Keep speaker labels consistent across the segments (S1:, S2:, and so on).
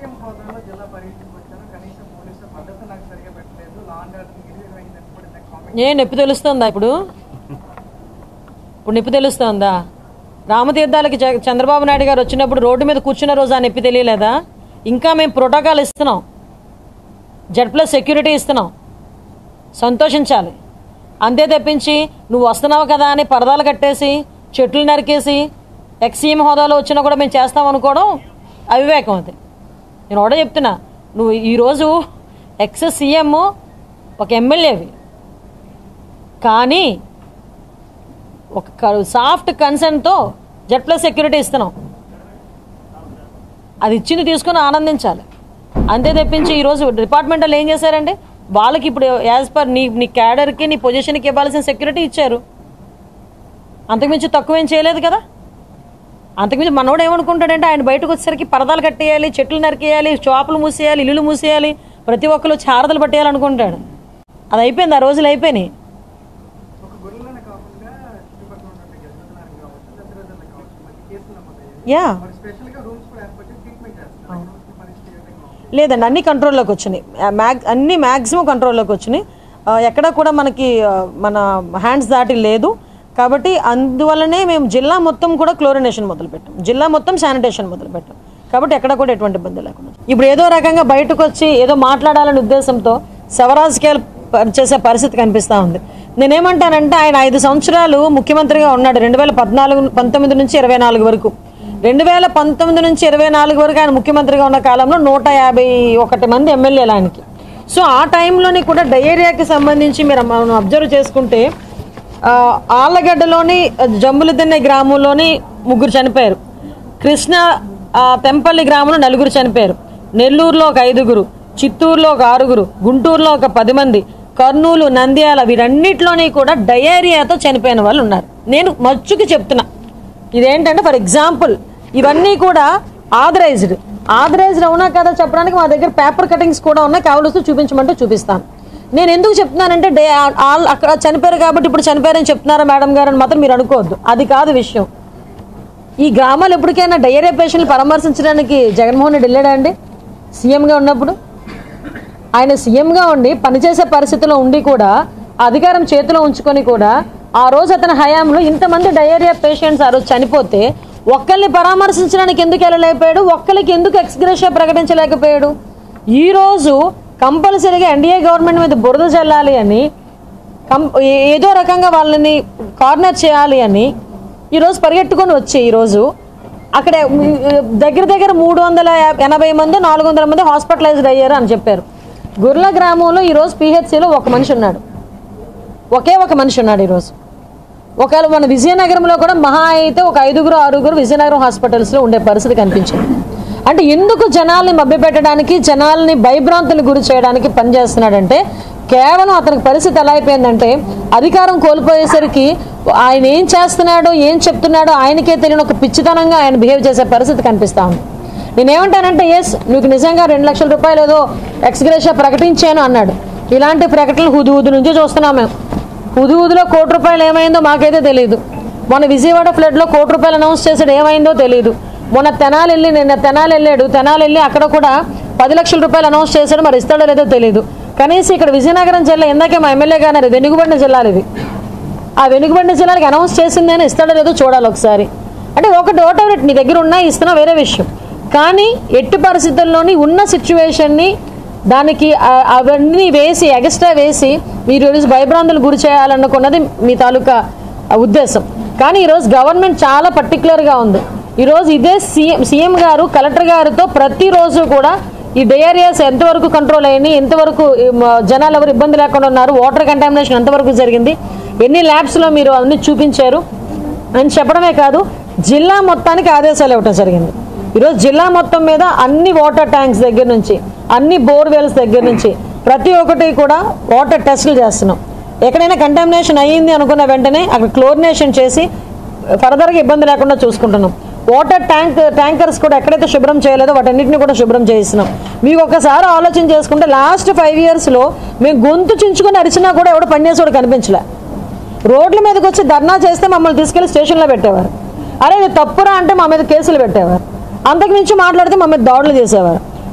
S1: నొప్పి తెలుస్తుందా ఇప్పుడు నొప్పి తెలుస్తుందా? రామతీర్థాలకి చంద్రబాబు నాయుడు గారు వచ్చినప్పుడు రోడ్డు మీద కూర్చున్న రోజు ఆ నొప్పి తెలియలేదా? ఇంకా మేము ప్రోటోకాల్ ఇస్తున్నాం, Z+ సెక్యూరిటీ ఇస్తున్నాం, సంతోషించాలి. అంతే తప్పించి నువ్వు వస్తున్నావు కదా అని పరదాలు కట్టేసి చెట్లు నరికేసి ఎక్సీఎం హోదాలో వచ్చినా కూడా మేము చేస్తాం అనుకోవడం అవివేకం. అది నేను కూడా చెప్తున్నా. నువ్వు ఈరోజు ఎక్స్-సీఎం ఒక ఎమ్మెల్యేవి, కానీ ఒక సాఫ్ట్ కన్సర్న్తో Z+ సెక్యూరిటీ ఇస్తున్నాం. అది ఇచ్చింది తీసుకొని ఆనందించాలి. అంతే తప్పించి ఈరోజు డిపార్ట్మెంట్ వాళ్ళు ఏం చేశారంటే వాళ్ళకి ఇప్పుడు యాజ్ పర్ నీ క్యాడర్కి నీ పొజిషన్కి ఇవ్వాల్సిన సెక్యూరిటీ ఇచ్చారు. అంతకుమించి తక్కువేం చేయలేదు కదా. అంతకుమించి మనోడు ఏమనుకుంటాడంటే ఆయన బయటకు వచ్చేసరికి పరదాలు కట్టేయాలి, చెట్లు నరికేయాలి, షాపులు మూసేయాలి, ఇల్లులు మూసేయాలి, ప్రతి ఒక్కరు చారదలు పట్టేయాలనుకుంటాడు. అది అయిపోయింది, ఆ రోజులు అయిపోయినాయి. యా లేదండి, అన్ని కంట్రోల్లోకి వచ్చినాయి. అన్ని మ్యాక్సిమం కంట్రోల్లోకి వచ్చినాయి. ఎక్కడ కూడా మనకి మన హ్యాండ్స్ దాటి లేదు. కాబట్టి అందువల్లనే మేము జిల్లా మొత్తం కూడా క్లోరినేషన్ మొదలుపెట్టాం, జిల్లా మొత్తం శానిటేషన్ మొదలుపెట్టాం. కాబట్టి ఎక్కడ కూడా ఎటువంటి ఇబ్బంది లేకుండా ఇప్పుడు ఏదో రకంగా బయటకు వచ్చి ఏదో మాట్లాడాలనే ఉద్దేశంతో శవరాజకీయాలు చేసే పరిస్థితి కనిపిస్తూ ఉంది. నేనేమంటానంటే ఆయన 5 సంవత్సరాలు ముఖ్యమంత్రిగా ఉన్నాడు, 2019 నుంచి 24 వరకు. 2019 నుంచి 24 వరకు ఆయన ముఖ్యమంత్రిగా ఉన్న కాలంలో 151 మంది ఎమ్మెల్యేలు ఆయనకి. సో ఆ టైంలోని కూడా డయేరియాకి సంబంధించి మీరు అబ్జర్వ్ చేసుకుంటే ఆళ్ళగడ్డలోని జంబులదిన్నె గ్రామంలోని 3 చనిపోయారు, కృష్ణ తెంపల్లి గ్రామంలో 4 చనిపోయారు, నెల్లూరులో ఒక 5, చిత్తూరులో ఒక 6, గుంటూరులో ఒక 10 మంది, కర్నూలు, నంద్యాల వీరన్నిటిలోని కూడా డయేరియాతో చనిపోయిన వాళ్ళు ఉన్నారు. నేను మచ్చుకి చెప్తున్నా, ఇదేంటంటే ఫర్ ఎగ్జాంపుల్ ఇవన్నీ కూడా ఆథరైజ్డ్ అవునా కదా చెప్పడానికి మా దగ్గర పేపర్ కటింగ్స్ కూడా ఉన్నాయి, కావలసి చూపించమంటే చూపిస్తాను. నేను ఎందుకు చెప్తున్నానంటే అక్కడ చనిపోయారు కాబట్టి ఇప్పుడు చనిపోయారని చెప్తున్నారా మేడం గారు అని మాత్రం మీరు అనుకోవద్దు, అది కాదు విషయం. ఈ గ్రామాలు ఎప్పటికైనా డయేరియా పేషెంట్లు పరామర్శించడానికి జగన్మోహన్ రెడ్డి వెళ్ళాడా అండి? సీఎంగా ఉన్నప్పుడు ఆయన సీఎంగా ఉండి పనిచేసే పరిస్థితిలో ఉండి కూడా అధికారం చేతిలో ఉంచుకొని కూడా ఆ రోజు అతని హయాంలో ఇంతమంది డయేరియా పేషెంట్స్ ఆ రోజు చనిపోతే ఒక్కరిని పరామర్శించడానికి ఎందుకు వెళ్ళలేకపోయాడు? ఒక్కరికి ఎందుకు ఎక్స్గ్రేషియా ప్రకటించలేకపోయాడు? ఈరోజు కంపల్సరీగా ఎన్డీఏ గవర్నమెంట్ మీద బురద చల్లాలి అని, ఏదో రకంగా వాళ్ళని కార్నర్ చేయాలి అని ఈరోజు పరిగెట్టుకొని వచ్చి ఈరోజు అక్కడ దగ్గర 380 మంది 400 మంది హాస్పిటలైజ్డ్ అయ్యారు అని చెప్పారు. గుర్ల గ్రామంలో ఈరోజు పిహెచ్సిలో ఒక మనిషి ఉన్నాడు, ఒకే ఒక మనిషి ఉన్నాడు ఈరోజు. ఒకవేళ మన విజయనగరంలో కూడా మహా అయితే ఒక 5-6 విజయనగరం హాస్పిటల్స్లో ఉండే పరిస్థితి కనిపించింది. అంటే ఎందుకు జనాల్ని మభ్యపెట్టడానికి, జనాల్ని భయభ్రాంతులకు గురి చేయడానికి పనిచేస్తున్నాడంటే కేవలం అతనికి పరిస్థితి ఎలా అయిపోయిందంటే అధికారం కోల్పోయేసరికి ఆయన ఏం చేస్తున్నాడో ఏం చెప్తున్నాడో ఆయనకే తెలియని ఒక పిచ్చితనంగా ఆయన బిహేవ్ చేసే పరిస్థితి కనిపిస్తూ ఉంది. నేనేమంటానంటే నీకు నిజంగా 2 లక్షల రూపాయలు ఏదో ఎక్స్గ్రేషియా ప్రకటించాను అన్నాడు. ఇలాంటి ప్రకటనలు హుదూదు నుంచి చూస్తున్నాం మేము. హుదూదులో ₹1 కోటి ఏమైందో మాకైతే తెలియదు. మొన్న విజయవాడ ఫ్లడ్లో ₹1 కోటి అనౌన్స్ చేసాడు, ఏమైందో తెలియదు. మొన్న తెనాలి వెళ్ళాడు, తెనాలి వెళ్ళి అక్కడ కూడా 10 లక్షల రూపాయలు అనౌన్స్ చేశాడు, మరి ఇస్తాడో లేదో తెలియదు. కనీసం ఇక్కడ విజయనగరం జిల్లా ఇందాకే మా ఎమ్మెల్యే గారు వెనుకబడిన జిల్లాలు ఇవి, ఆ వెనుకబడిన జిల్లాలకు అనౌన్స్ చేసిందని ఇస్తాడో లేదో చూడాలి ఒకసారి. అంటే ఒకటి నీ దగ్గర ఉన్నా ఇస్తున్నా వేరే విషయం, కానీ ఎట్టి పరిస్థితుల్లోని ఉన్న సిచ్యువేషన్ని దానికి అవన్నీ వేసి ఎగస్ట్రా వేసి మీరు ఈరోజు భయభ్రాంతులు గురి చేయాలనుకున్నది మీ తాలూకా ఉద్దేశం. కానీ ఈరోజు గవర్నమెంట్ చాలా పర్టికులర్గా ఉంది. ఈరోజు ఇదే సీఎం గారు కలెక్టర్ గారితో ప్రతిరోజు కూడా ఈ డయేరియాస్ ఎంతవరకు కంట్రోల్ అయినాయి, ఎంతవరకు జనాలు ఎవరు ఇబ్బంది లేకుండా ఉన్నారు, వాటర్ కంటామినేషన్ ఎంతవరకు జరిగింది, ఎన్ని ల్యాబ్స్లో మీరు అన్ని చూపించారు అని చెప్పడమే కాదు, జిల్లా మొత్తానికి ఆదేశాలు ఇవ్వడం జరిగింది. ఈరోజు జిల్లా మొత్తం మీద అన్ని వాటర్ ట్యాంక్స్ దగ్గర నుంచి అన్ని బోర్వెల్స్ దగ్గర నుంచి ప్రతి ఒక్కటి కూడా వాటర్ టెస్టులు చేస్తున్నాం. ఎక్కడైనా కంటామినేషన్ అయ్యింది అనుకున్న వెంటనే అక్కడ క్లోరినేషన్ చేసి ఫర్దర్గా ఇబ్బంది లేకుండా చూసుకుంటున్నాం. వాటర్ ట్యాంకర్స్ కూడా ఎక్కడైతే శుభ్రం చేయలేదో వాటన్నిటిని కూడా శుభ్రం చేయిస్తున్నాం. మీకు ఒకసారి ఆలోచన చేసుకుంటే లాస్ట్ 5 yearsలో మేము గొంతు చించుకొని అరిచినా కూడా ఎవడో పనిచేసేవాడు కనిపించలే. రోడ్ల మీదకి వచ్చి ధర్నా చేస్తే మమ్మల్ని తీసుకెళ్లి స్టేషన్లో పెట్టేవారు. అరే ఇది తప్పురా అంటే మా మీద కేసులు పెట్టేవారు. అంతకు మించి మాట్లాడితే మా మీద దాడులు చేసేవారు.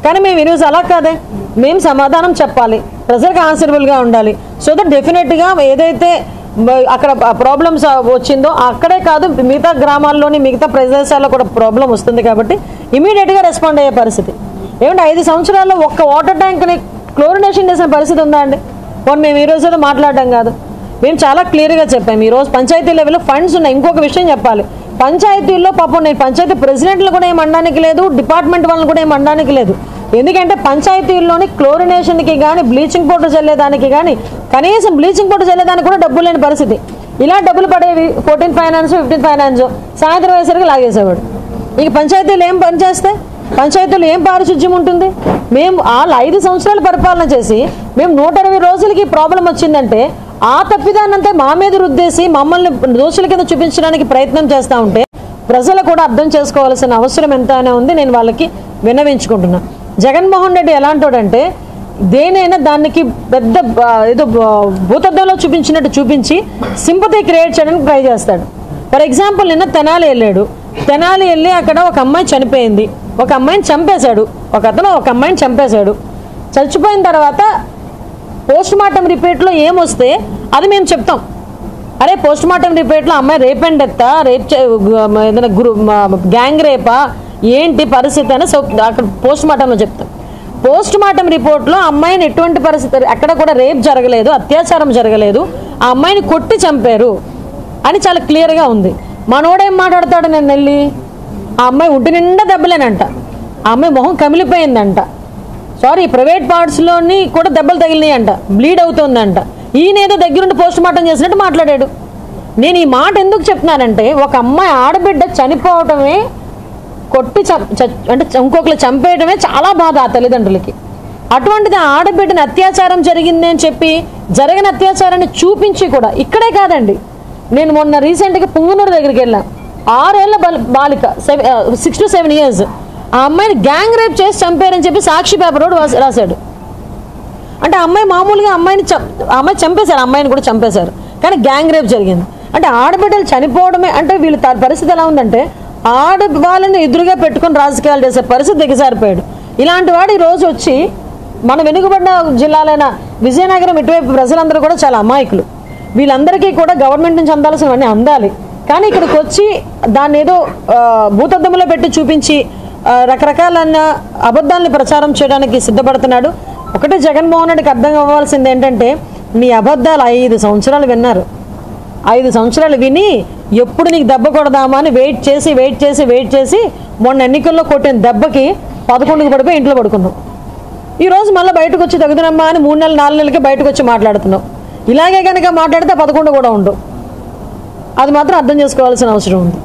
S1: కానీ మేము ఈరోజు అలా కాదే, మేము సమాధానం చెప్పాలి, ప్రజలకు ఆన్సరబుల్గా ఉండాలి. సో దట్ డెఫినెట్గా ఏదైతే అక్కడ ప్రాబ్లమ్స్ వచ్చిందో అక్కడే కాదు మిగతా గ్రామాల్లోని మిగతా ప్రదేశాల్లో కూడా ప్రాబ్లం వస్తుంది. కాబట్టి ఇమీడియట్గా రెస్పాండ్ అయ్యే పరిస్థితి. ఏమంటే 5 సంవత్సరాల్లో ఒక్క వాటర్ ట్యాంక్ని క్లోరినేషన్ చేసిన పరిస్థితి ఉందా అండి? పోనీ మేము ఈరోజు ఏదో మాట్లాడడం కాదు, మేము చాలా క్లియర్గా చెప్పాము. ఈరోజు పంచాయతీ లెవెల్లో ఫండ్స్ ఉన్నాయి. ఇంకొక విషయం చెప్పాలి, పంచాయతీల్లో పాపం నేను పంచాయతీ ప్రెసిడెంట్లు కూడా ఏం అనడానికి లేదు, డిపార్ట్మెంట్ వాళ్ళని కూడా ఏం అనడానికి లేదు. ఎందుకంటే పంచాయతీల్లోని క్లోరినేషన్కి కానీ బ్లీచింగ్ పౌడర్ చల్లేదానికి కానీ కనీసం బ్లీచింగ్ పౌడర్ చల్లేదానికి కూడా డబ్బులు లేని పరిస్థితి. ఇలా డబ్బులు పడేవి 14 ఫైనాన్స్ 15 ఫైనాన్స్ సాయంత్రం అయ్యేసరికి లాగేసేవాడు. ఇక పంచాయతీలు ఏం పని చేస్తే, పంచాయతీలు ఏం పారిశుధ్యం ఉంటుంది? మేము వాళ్ళు 5 సంవత్సరాలు పరిపాలన చేసి మేము 120 రోజులకి ప్రాబ్లం వచ్చిందంటే ఆ తప్పిదాన్నంతా మా మీద రుద్దేసి మమ్మల్ని దోషుల కింద చూపించడానికి ప్రయత్నం చేస్తూ ఉంటే ప్రజలు కూడా అర్థం చేసుకోవాల్సిన అవసరం ఎంతైనా ఉంది. నేను వాళ్ళకి విన్నవించుకుంటున్నాను. జగన్మోహన్ రెడ్డి ఎలాంటోడంటే దేనైనా దానికి పెద్ద ఏదో భూతద్దంలో చూపించినట్టు చూపించి సింపతి క్రియేట్ చేయడానికి ట్రై చేస్తాడు. ఫర్ ఎగ్జాంపుల్ నిన్న తెనాలి వెళ్ళాడు. తెనాలి వెళ్ళి అక్కడ ఒక అమ్మాయి చనిపోయింది, ఒక అమ్మాయిని చంపేశాడు, ఒక అమ్మాయిని చంపేశాడు. చచ్చిపోయిన తర్వాత పోస్ట్ మార్టం రిపోర్ట్లో ఏమొస్తే అది మేము చెప్తాం. అరే పోస్ట్ మార్టం రిపోర్ట్లో అమ్మాయి రేప్ అండ్ డెత్తా, ఏదైనా గ్యాంగ్ రేపా, ఏంటి పరిస్థితి అని అక్కడ పోస్ట్ మార్టంలో చెప్తాం. పోస్ట్ మార్టం రిపోర్ట్లో అమ్మాయిని ఎటువంటి పరిస్థితి, ఎక్కడ కూడా రేప్ జరగలేదు, అత్యాచారం జరగలేదు, ఆ అమ్మాయిని కొట్టి చంపారు అని చాలా క్లియర్గా ఉంది. మనోడేం మాట్లాడతాడు, నేను వెళ్ళి ఆ అమ్మాయి ఒంటి నిండా దెబ్బలేనంట, ఆ అమ్మాయి మొహం కమిలిపోయిందంట, సారీ ప్రైవేట్ పార్ట్స్లోని కూడా దెబ్బలు తగిలినాయి అంట, బ్లీడ్ అవుతుందంట. ఈయనేదో దగ్గరుండి పోస్ట్ మార్టం చేసినట్టు మాట్లాడాడు. నేను ఈ మాట ఎందుకు చెప్తున్నానంటే ఒక అమ్మాయి ఆడబిడ్డ చనిపోవటమే, కొట్టి అంటే ఇంకొకరు చంపేయడమే చాలా బాధ ఆ తల్లిదండ్రులకి. అటువంటిది ఆడబిడ్డని అత్యాచారం జరిగింది అని చెప్పి జరిగిన అత్యాచారాన్ని చూపించి కూడా ఇక్కడే కాదండి, నేను మొన్న రీసెంట్గా పుంగనూరు దగ్గరికి వెళ్ళాను. 6 ఏళ్ల బాలిక 6 to 7 years ఆ అమ్మాయిని గ్యాంగ్ రేప్ చేసి చంపారని చెప్పి సాక్షి పేపర్ రోడ్ రాశాడు. అంటే అమ్మాయి మామూలుగా అమ్మాయి చంపేశారు, అమ్మాయిని కూడా చంపేశారు, కానీ గ్యాంగ్ రేప్ జరిగింది. అంటే ఆడబిడ్డలు చనిపోవడమే అంటే వీళ్ళ పరిస్థితి ఎలా ఉందంటే ఆడవాళ్ళని ఎదురుగా పెట్టుకొని రాజకీయాలు చేసే పరిస్థితి దిగజారిపోయాడు. ఇలాంటి వాడు ఈరోజు వచ్చి మన వెనుకబడిన జిల్లాలైన విజయనగరం ఇటువైపు ప్రజలందరూ కూడా చాలా అమాయకులు. వీళ్ళందరికీ కూడా గవర్నమెంట్ నుంచి అందాల్సినవన్నీ అందాలి, కానీ ఇక్కడికి వచ్చి దాన్ని ఏదో భూతద్దంలో పెట్టి చూపించి రకరకాలన్న అబద్ధాలని ప్రచారం చేయడానికి సిద్ధపడుతున్నాడు. ఒకటే జగన్మోహన్ రెడ్డికి అర్థం అవ్వాల్సింది ఏంటంటే నీ అబద్ధాలు 5 సంవత్సరాలు విన్నారు. 5 సంవత్సరాలు విని ఎప్పుడు నీకు దెబ్బ కొడదామా అని వెయిట్ చేసి మొన్న ఎన్నికల్లో కొట్టిన దెబ్బకి 11కి పడిపోయి ఇంట్లో పడుకున్నావు. ఈరోజు మళ్ళీ బయటకు వచ్చి తగుదనమ్మా అని 3 నెలలు 4 నెలలకి బయటకు వచ్చి మాట్లాడుతున్నావు. ఇలాగే కనుక మాట్లాడితే 11 కూడా ఉండవు. అది మాత్రం అర్థం చేసుకోవాల్సిన అవసరం ఉంది.